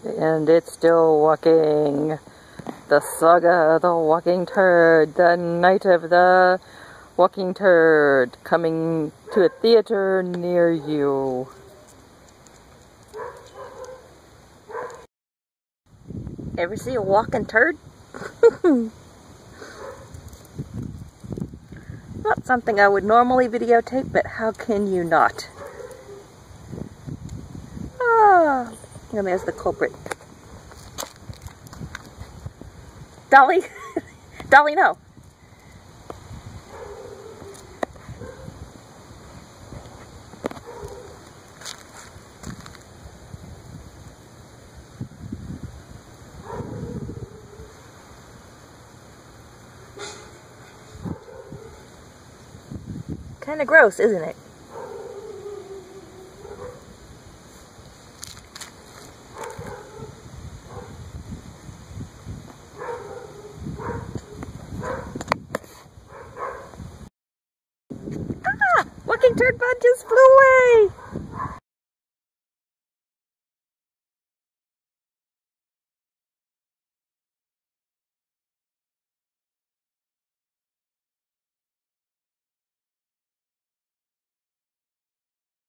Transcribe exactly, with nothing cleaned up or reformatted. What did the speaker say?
And it's still walking. The saga, the Walking Turd, the night of the Walking Turd, coming to a theater near you. Ever see a walking turd? Not something I would normally videotape, but how can you not? Ah, and there's the culprit. Dolly? Dolly, no. Kind of gross, isn't it?